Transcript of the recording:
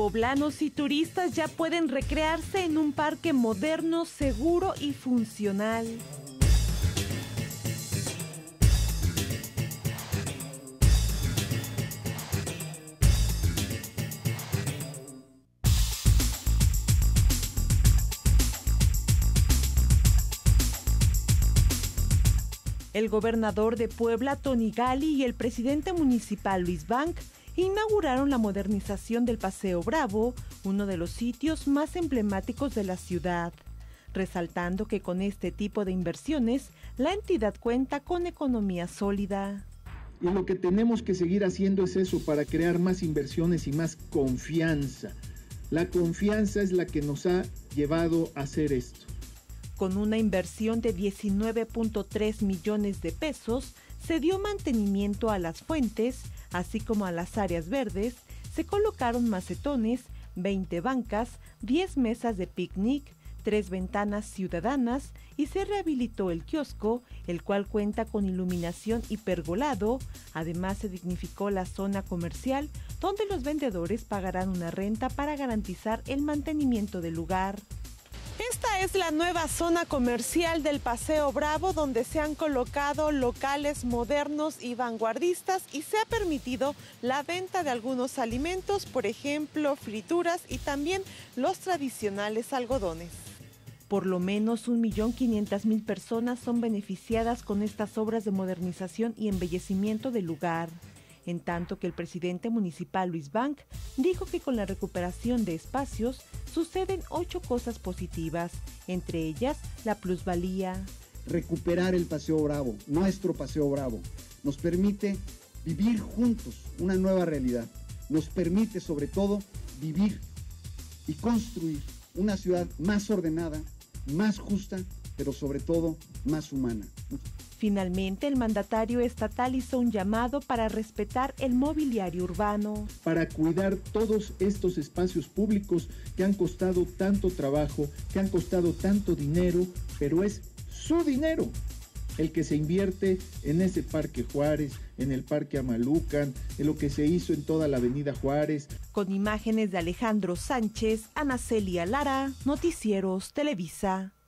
Poblanos y turistas ya pueden recrearse en un parque moderno, seguro y funcional. El gobernador de Puebla, Tony Gali, y el presidente municipal, Luis Bank, inauguraron la modernización del Paseo Bravo, uno de los sitios más emblemáticos de la ciudad, resaltando que con este tipo de inversiones, la entidad cuenta con economía sólida. Y lo que tenemos que seguir haciendo es eso, para crear más inversiones y más confianza. La confianza es la que nos ha llevado a hacer esto. Con una inversión de 19.3 millones de pesos, se dio mantenimiento a las fuentes, así como a las áreas verdes, se colocaron macetones, 20 bancas, 10 mesas de picnic, 3 ventanas ciudadanas y se rehabilitó el kiosco, el cual cuenta con iluminación y pergolado. Además se dignificó la zona comercial, donde los vendedores pagarán una renta para garantizar el mantenimiento del lugar. Esta es la nueva zona comercial del Paseo Bravo, donde se han colocado locales modernos y vanguardistas y se ha permitido la venta de algunos alimentos, por ejemplo, frituras y también los tradicionales algodones. Por lo menos 1.500.000 personas son beneficiadas con estas obras de modernización y embellecimiento del lugar. En tanto que el presidente municipal Luis Bank dijo que con la recuperación de espacios suceden 8 cosas positivas, entre ellas la plusvalía. Recuperar el Paseo Bravo, nuestro Paseo Bravo, nos permite vivir juntos una nueva realidad, nos permite sobre todo vivir y construir una ciudad más ordenada, más justa, pero sobre todo más humana. Finalmente, el mandatario estatal hizo un llamado para respetar el mobiliario urbano. Para cuidar todos estos espacios públicos que han costado tanto trabajo, que han costado tanto dinero, pero es su dinero el que se invierte en ese Parque Juárez, en el Parque Amalucan, en lo que se hizo en toda la Avenida Juárez. Con imágenes de Alejandro Sánchez, Ana Celia Lara, Noticieros Televisa.